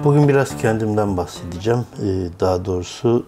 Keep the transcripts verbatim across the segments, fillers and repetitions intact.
Bugün biraz kendimden bahsedeceğim. Ee, daha doğrusu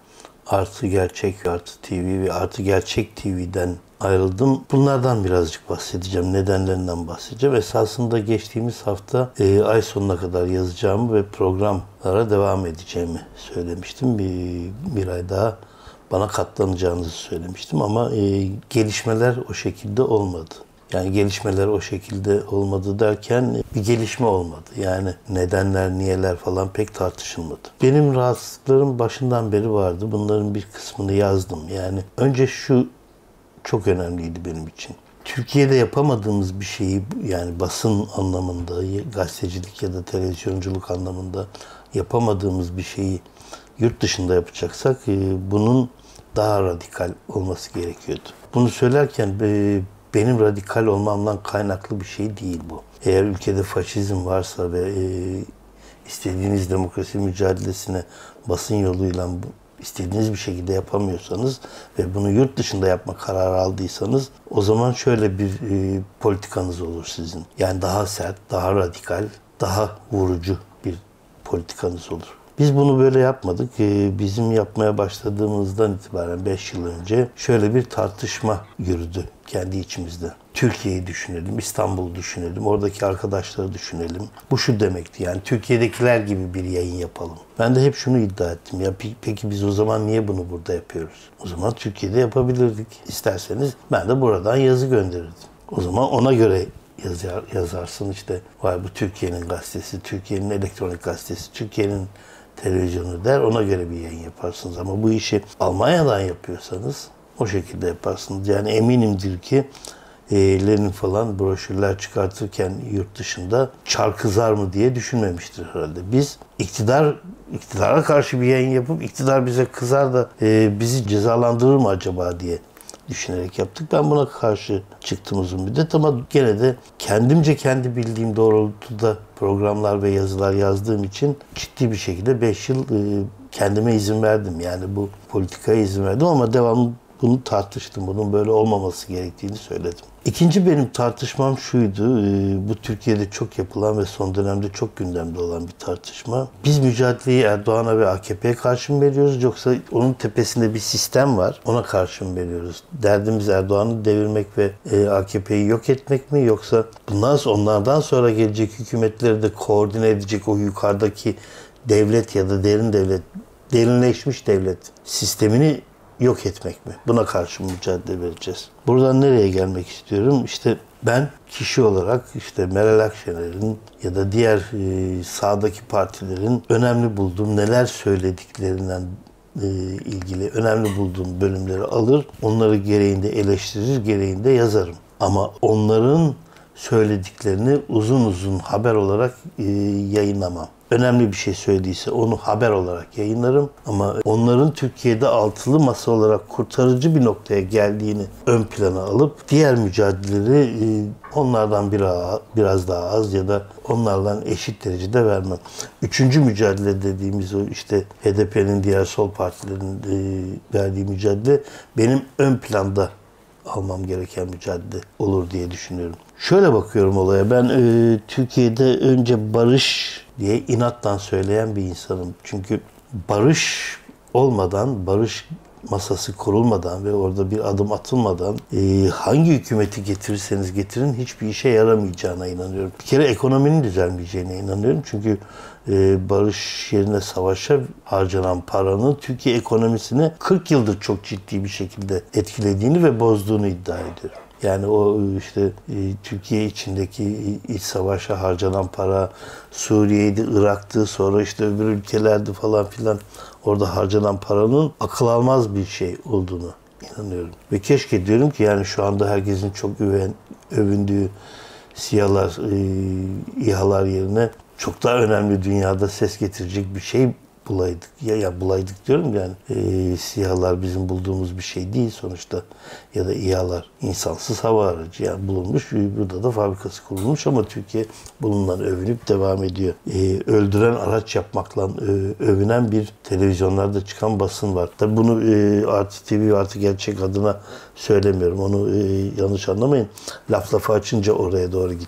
Artı Gerçek, Artı T V ve Artı Gerçek T V'den ayrıldım. Bunlardan birazcık bahsedeceğim, nedenlerinden bahsedeceğim. Esasında geçtiğimiz hafta e, ay sonuna kadar yazacağımı ve programlara devam edeceğimi söylemiştim. Bir, bir ay daha bana katlanacağınızı söylemiştim ama e, gelişmeler o şekilde olmadı. Yani gelişmeler o şekilde olmadı derken bir gelişme olmadı. Yani nedenler, niyeler falan pek tartışılmadı. Benim rahatsızlıklarım başından beri vardı. Bunların bir kısmını yazdım. Yani önce şu çok önemliydi benim için. Türkiye'de yapamadığımız bir şeyi, yani basın anlamında, gazetecilik ya da televizyonculuk anlamında yapamadığımız bir şeyi yurt dışında yapacaksak bunun daha radikal olması gerekiyordu. Bunu söylerken benim radikal olmamdan kaynaklı bir şey değil bu. Eğer ülkede faşizm varsa ve e, istediğiniz demokrasi mücadelesine basın yoluyla istediğiniz bir şekilde yapamıyorsanız ve bunu yurt dışında yapma kararı aldıysanız o zaman şöyle bir e, politikanız olur sizin. Yani daha sert, daha radikal, daha vurucu bir politikanız olur. Biz bunu böyle yapmadık. Bizim yapmaya başladığımızdan itibaren beş yıl önce şöyle bir tartışma yürüdü kendi içimizde. Türkiye'yi düşünelim, İstanbul'u düşünelim, oradaki arkadaşları düşünelim. Bu şu demekti, yani Türkiye'dekiler gibi bir yayın yapalım. Ben de hep şunu iddia ettim. Ya peki biz o zaman niye bunu burada yapıyoruz? O zaman Türkiye'de yapabilirdik. İsterseniz ben de buradan yazı gönderirdim. O zaman ona göre yazar, yazarsın işte. Vay bu Türkiye'nin gazetesi, Türkiye'nin elektronik gazetesi, Türkiye'nin televizyonu der, ona göre bir yayın yaparsınız. Ama bu işi Almanya'dan yapıyorsanız o şekilde yaparsınız. Yani eminimdir ki e, Lenin falan broşürler çıkartırken yurt dışında çar kızar mı diye düşünmemiştir herhalde. Biz iktidar iktidara karşı bir yayın yapıp iktidar bize kızar da e, bizi cezalandırır mı acaba diye düşünerek yaptık. Ben buna karşı çıktım uzun müddet ama gene de kendimce kendi bildiğim doğrultuda programlar ve yazılar yazdığım için ciddi bir şekilde beş yıl kendime izin verdim. Yani bu politikaya izin verdim ama devamlı bunu tartıştım. Bunun böyle olmaması gerektiğini söyledim. İkinci benim tartışmam şuydu. Bu Türkiye'de çok yapılan ve son dönemde çok gündemde olan bir tartışma. Biz mücadeleyi Erdoğan'a ve A K P'ye karşı mı veriyoruz yoksa onun tepesinde bir sistem var, ona karşı mı veriyoruz? Derdimiz Erdoğan'ı devirmek ve A K P'yi yok etmek mi yoksa bundan sonra, onlardan sonra gelecek hükümetleri de koordine edecek o yukarıdaki devlet ya da derin devlet, derinleşmiş devlet sistemini yok etmek mi? Buna karşı mücadele vereceğiz. Buradan nereye gelmek istiyorum? İşte ben kişi olarak işte Meral Akşener'in ya da diğer e, sağdaki partilerin önemli bulduğum neler söylediklerinden e, ilgili önemli bulduğum bölümleri alır, onları gereğinde eleştirir, gereğinde yazarım. Ama onların söylediklerini uzun uzun haber olarak e, yayınlamam. Önemli bir şey söylediyse onu haber olarak yayınlarım ama onların Türkiye'de altılı masa olarak kurtarıcı bir noktaya geldiğini ön plana alıp diğer mücadeleleri onlardan biraz, biraz daha az ya da onlardan eşit derecede vermem. Üçüncü mücadele dediğimiz o işte H D P'nin diğer sol partilerin verdiği mücadele benim ön planda almam gereken mücadele olur diye düşünüyorum. Şöyle bakıyorum olaya. Ben e, Türkiye'de önce barış diye inatla söyleyen bir insanım. Çünkü barış olmadan, barış masası kurulmadan ve orada bir adım atılmadan e, hangi hükümeti getirirseniz getirin hiçbir işe yaramayacağına inanıyorum. Bir kere ekonominin düzelmeyeceğine inanıyorum. Çünkü e, barış yerine savaşa harcanan paranın Türkiye ekonomisini kırk yıldır çok ciddi bir şekilde etkilediğini ve bozduğunu iddia ediyorum. Yani o işte e, Türkiye içindeki iç savaşa harcanan para, Suriye'ydi, Irak'tı, sonra işte öbür ülkelerdi falan filan orada harcanan paranın akıl almaz bir şey olduğunu inanıyorum. Ve keşke diyorum ki yani şu anda herkesin çok öven, övündüğü SİHA'lar, e, İHA'lar yerine çok daha önemli dünyada ses getirecek bir şey bulaydık. Ya, ya bulaydık diyorum yani e, SİHA'lar bizim bulduğumuz bir şey değil sonuçta ya da İHA'lar insansız hava aracı yani bulunmuş. Burada da fabrikası kurulmuş ama Türkiye bununla övünüp devam ediyor. E, öldüren araç yapmakla e, övünen bir televizyonlarda çıkan basın var. Tabii bunu e, Artı T V, Artı Gerçek adına söylemiyorum. Onu e, yanlış anlamayın. Laf lafı açınca oraya doğru gittim.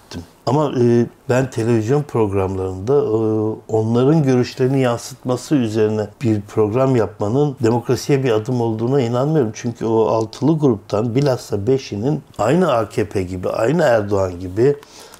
Ama e, ben televizyon programlarında e, onların görüşlerini yansıtması üzerine bir program yapmanın demokrasiye bir adım olduğuna inanmıyorum. Çünkü o altılı gruptan bilhassa beşinin aynı A K P gibi, aynı Erdoğan gibi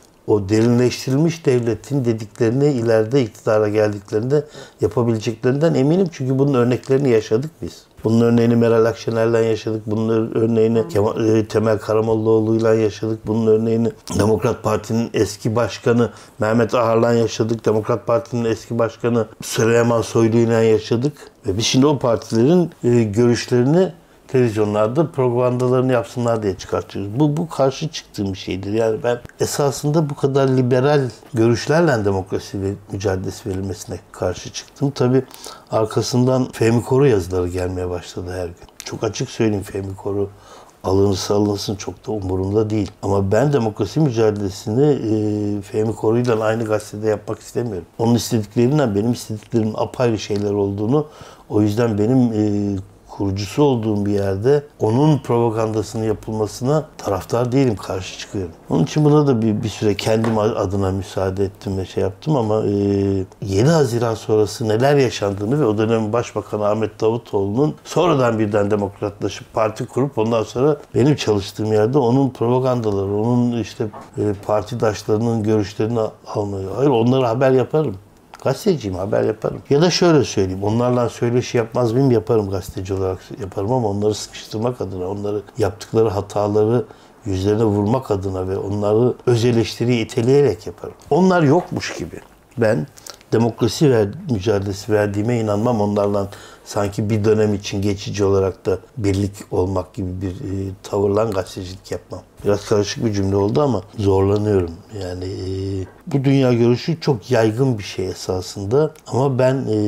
o derinleştirilmiş devletin dediklerini ileride iktidara geldiklerinde yapabileceklerinden eminim. Çünkü bunun örneklerini yaşadık biz. Bunun örneğini Meral Akşener'le yaşadık. Bunun örneğini Kemal, Temel Karamollaoğlu'yla yaşadık. Bunun örneğini Demokrat Parti'nin eski başkanı Mehmet Ağar'la yaşadık. Demokrat Parti'nin eski başkanı Süleyman Soylu'yla yaşadık. Ve biz şimdi o partilerin e, görüşlerini televizyonlarda propagandalarını yapsınlar diye çıkartıyoruz. Bu, bu karşı çıktığım bir şeydir. Yani ben esasında bu kadar liberal görüşlerle demokrasi ve mücadelesi verilmesine karşı çıktım. Tabii arkasından Fehmi Koru yazıları gelmeye başladı her gün. Çok açık söyleyeyim, Fehmi Koru alınırsa alınsın çok da umurumda değil. Ama ben demokrasi mücadelesini e, Fehmi Koru'yla aynı gazetede yapmak istemiyorum. Onun istediklerinden benim istediklerimin apayrı şeyler olduğunu, o yüzden benim e, kurucusu olduğum bir yerde onun propagandasının yapılmasına taraftar değilim, karşı çıkıyorum. Onun için buna da bir, bir süre kendim adına müsaade ettim ve şey yaptım ama e, yedi Haziran sonrası neler yaşandığını ve o dönemin Başbakanı Ahmet Davutoğlu'nun sonradan birden demokratlaşıp parti kurup ondan sonra benim çalıştığım yerde onun propagandaları, onun işte e, partidaşlarının görüşlerini almayı. Hayır, onlara haber yaparım. Gazeteciyim, haber yaparım. Ya da şöyle söyleyeyim, onlarla söyleşi yapmaz mıyım? Yaparım, gazeteci olarak yaparım ama onları sıkıştırmak adına, onları yaptıkları hataları yüzlerine vurmak adına ve onları öz eleştiriye iteleyerek yaparım. Onlar yokmuş gibi. Ben demokrasi ver, mücadelesi verdiğime inanmam. Onlarla sanki bir dönem için geçici olarak da birlik olmak gibi bir e, tavırla gazetecilik yapmam. Biraz karışık bir cümle oldu ama zorlanıyorum. Yani e, bu dünya görüşü çok yaygın bir şey esasında ama ben e,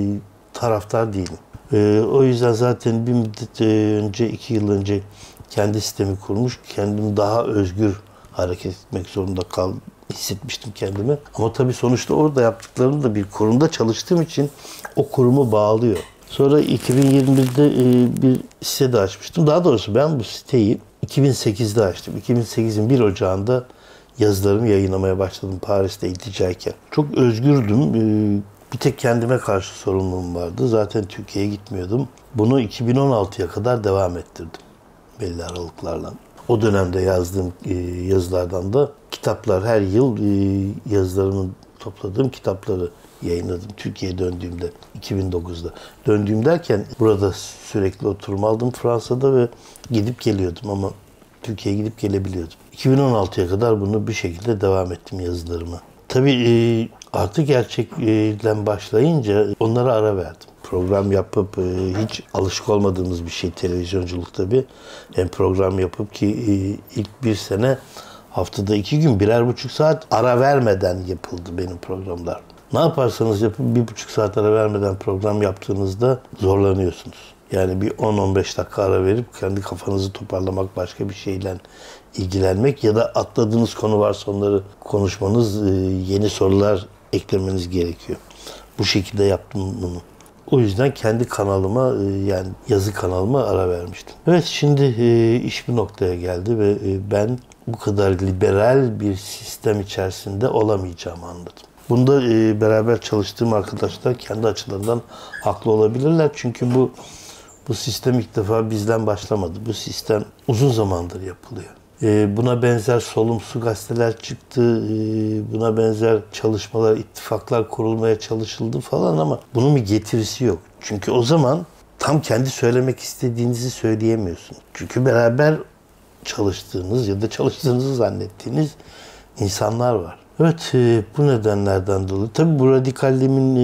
taraftar değilim. E, o yüzden zaten bir müddet önce, iki yıl önce kendi sistemi kurmuş, kendimi daha özgür hareket etmek zorunda kaldım. Hissetmiştim kendimi. Ama tabii sonuçta orada yaptıklarım da bir kurumda çalıştığım için o kurumu bağlıyor. Sonra iki bin yirmi birde bir site de açmıştım. Daha doğrusu ben bu siteyi iki bin sekizde açtım. iki bin sekizin bir Ocağı'nda yazılarımı yayınlamaya başladım Paris'te ilticayken. Çok özgürdüm. Bir tek kendime karşı sorumluluğum vardı. Zaten Türkiye'ye gitmiyordum. Bunu iki bin on altıya kadar devam ettirdim belli aralıklarla. O dönemde yazdığım yazılardan da kitaplar, her yıl yazılarımı topladığım kitapları yayınladım Türkiye'ye döndüğümde iki bin dokuzda. Döndüğüm derken burada sürekli oturum aldım Fransa'da ve gidip geliyordum ama Türkiye'ye gidip gelebiliyordum. iki bin on altıya kadar bunu bir şekilde devam ettim yazılarıma. Tabii artı gerçekle başlayınca onlara ara verdim. Program yapıp hiç alışık olmadığımız bir şey televizyonculuk tabii. Hem program yapıp ki ilk bir sene haftada iki gün birer buçuk saat ara vermeden yapıldı benim programlar. Ne yaparsanız yapın bir buçuk saat ara vermeden program yaptığınızda zorlanıyorsunuz. Yani bir on on beş dakika ara verip kendi kafanızı toparlamak, başka bir şeyle ilgilenmek ya da atladığınız konu varsa onları konuşmanız, yeni sorular eklemeniz gerekiyor. Bu şekilde yaptım bunu. O yüzden kendi kanalıma, yani yazı kanalıma ara vermiştim. Evet, şimdi iş bir noktaya geldi ve ben bu kadar liberal bir sistem içerisinde olamayacağımı anladım. Bunda beraber çalıştığım arkadaşlar kendi açılarından haklı olabilirler. Çünkü bu bu sistem ilk defa bizden başlamadı. Bu sistem uzun zamandır yapılıyor. Buna benzer solumsu gazeteler çıktı, buna benzer çalışmalar, ittifaklar kurulmaya çalışıldı falan ama bunun bir getirisi yok. Çünkü o zaman tam kendi söylemek istediğinizi söyleyemiyorsun. Çünkü beraber çalıştığınız ya da çalıştığınızı zannettiğiniz insanlar var. Evet, bu nedenlerden dolayı. Tabii bu radikalliğimin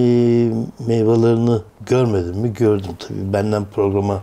meyvelerini görmedim mi? Gördüm tabii. Benden programa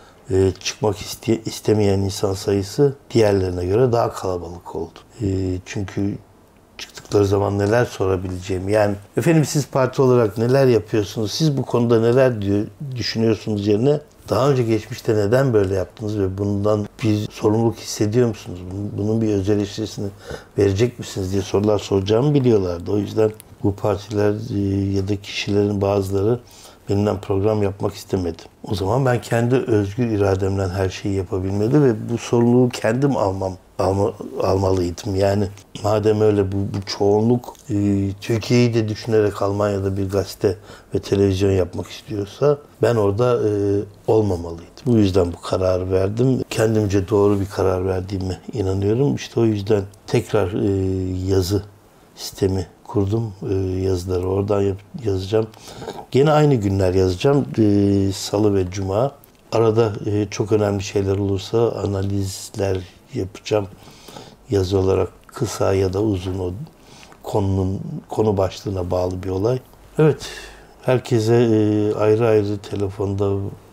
çıkmak iste, istemeyen insan sayısı diğerlerine göre daha kalabalık oldu. Çünkü çıktıkları zaman neler sorabileceğim. Yani efendim siz parti olarak neler yapıyorsunuz? Siz bu konuda neler diyor, düşünüyorsunuz yerine daha önce geçmişte neden böyle yaptınız ve bundan bir sorumluluk hissediyor musunuz? Bunun bir öz eleştirisini verecek misiniz diye sorular soracağımı biliyorlardı. O yüzden bu partiler ya da kişilerin bazıları benimle program yapmak istemedi. O zaman ben kendi özgür irademle her şeyi yapabilmeli ve bu sorumluluğu kendim almam alma, almalıydım. Yani madem öyle bu, bu çoğunluk e, Türkiye'yi de düşünerek Almanya'da bir gazete ve televizyon yapmak istiyorsa ben orada e, olmamalıydım. Bu yüzden bu kararı verdim. Kendimce doğru bir karar verdiğime inanıyorum. İşte o yüzden tekrar e, yazı sistemi kurdum. E, yazıları oradan yap, yazacağım. Gene aynı günler yazacağım. E, Salı ve Cuma. Arada e, çok önemli şeyler olursa analizler yapacağım. Yazı olarak kısa ya da uzun, o konunun konu başlığına bağlı bir olay. Evet, herkese e, ayrı ayrı telefonda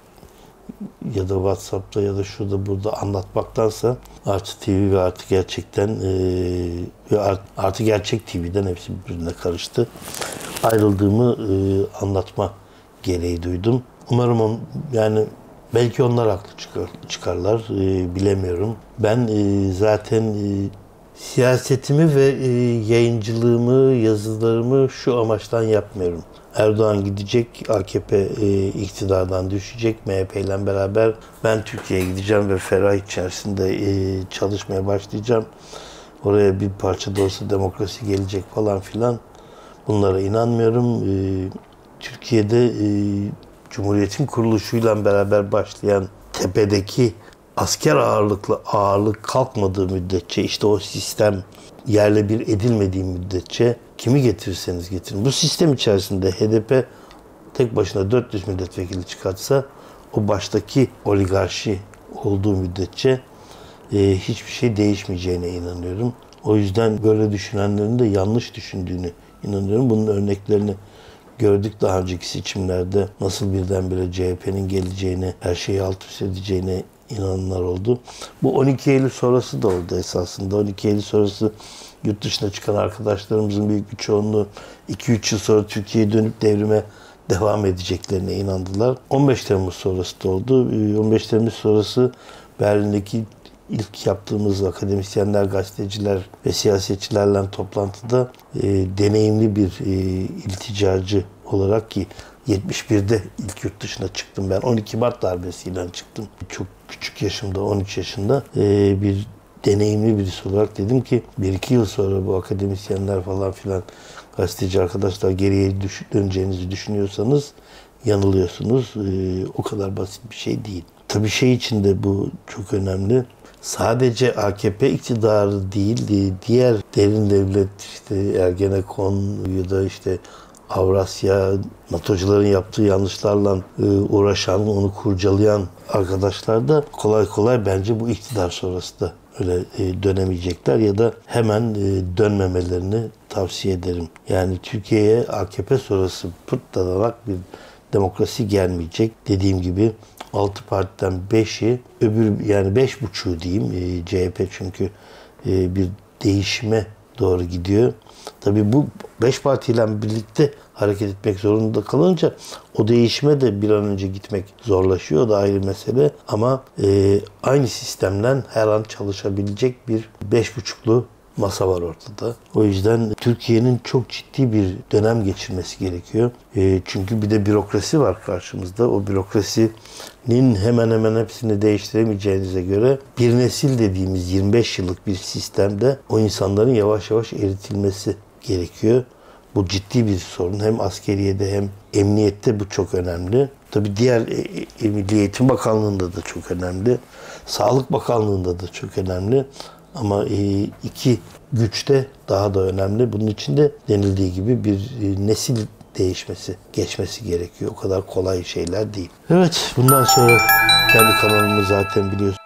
ya da WhatsApp'ta ya da şurada burada anlatmaktansa Artı T V ve Artı Gerçek'ten e, ve Artı Gerçek T V'den hepsi birbirine karıştı. Ayrıldığımı e, anlatma gereği duydum. Umarım on, yani belki onlar haklı çıkar, çıkarlar, e, bilemiyorum. Ben e, zaten e, siyasetimi ve e, yayıncılığımı, yazılarımı şu amaçtan yapmıyorum. Erdoğan gidecek, A K P e, iktidardan düşecek, M H P ile beraber ben Türkiye'ye gideceğim ve ferah içerisinde e, çalışmaya başlayacağım. Oraya bir parça da olsa demokrasi gelecek falan filan. Bunlara inanmıyorum. E, Türkiye'de e, Cumhuriyet'in kuruluşuyla beraber başlayan tepedeki asker ağırlıklı ağırlık kalkmadığı müddetçe, işte o sistem yerle bir edilmediği müddetçe kimi getirirseniz getirin. Bu sistem içerisinde H D P tek başına dört yüz milletvekili çıkartsa o baştaki oligarşi olduğu müddetçe e, hiçbir şey değişmeyeceğine inanıyorum. O yüzden böyle düşünenlerin de yanlış düşündüğünü inanıyorum. Bunun örneklerini gördük daha önceki seçimlerde. Nasıl birdenbire C H P'nin geleceğine, her şeyi alt üst edeceğine inananlar oldu. Bu on iki Eylül sonrası da oldu esasında. on iki Eylül sonrası yurt dışına çıkan arkadaşlarımızın büyük bir çoğunluğu iki üç yıl sonra Türkiye'ye dönüp devrime devam edeceklerine inandılar. on beş Temmuz sonrası da oldu. on beş Temmuz sonrası Berlin'deki ilk yaptığımız akademisyenler, gazeteciler ve siyasetçilerle toplantıda e, deneyimli bir e, ilticacı olarak, ki yetmiş birde ilk yurt dışına çıktım ben. on iki Mart darbesiyle çıktım. Çok küçük yaşımda, on üç yaşında e, bir deneyimli birisi olarak dedim ki bir iki yıl sonra bu akademisyenler falan filan gazeteci arkadaşlar geriye düş döneceğinizi düşünüyorsanız yanılıyorsunuz. E, o kadar basit bir şey değil. Tabii şey için de bu çok önemli. Sadece A K P iktidarı değil, diğer derin devlet, işte Ergenekon ya da işte Avrasya, NATO'cuların yaptığı yanlışlarla uğraşan, onu kurcalayan arkadaşlar da kolay kolay bence bu iktidar sonrası da öyle dönemeyecekler ya da hemen dönmemelerini tavsiye ederim. Yani Türkiye'ye A K P sonrası pırtlanarak bir demokrasi gelmeyecek. Dediğim gibi altı partiden beşi, öbür yani beş buçuğu diyeyim, C H P çünkü bir değişime doğru gidiyor. Tabii bu beş partiyle birlikte hareket etmek zorunda kalınca o değişime de bir an önce gitmek zorlaşıyor. O da ayrı mesele. Ama e, aynı sistemden her an çalışabilecek bir beş buçuklu masa var ortada. O yüzden Türkiye'nin çok ciddi bir dönem geçirmesi gerekiyor. E, çünkü bir de bürokrasi var karşımızda. O bürokrasinin hemen hemen hepsini değiştiremeyeceğinize göre bir nesil dediğimiz yirmi beş yıllık bir sistemde o insanların yavaş yavaş eritilmesi gerekiyor. Bu ciddi bir sorun. Hem askeriyede hem emniyette bu çok önemli. Tabii diğer e, Milli Eğitim Bakanlığı'nda da çok önemli. Sağlık Bakanlığı'nda da çok önemli. Ama e, iki güçte daha da önemli. Bunun için de denildiği gibi bir e, nesil değişmesi, geçmesi gerekiyor. O kadar kolay şeyler değil. Evet, bundan sonra kendi kanalımı zaten biliyorsunuz.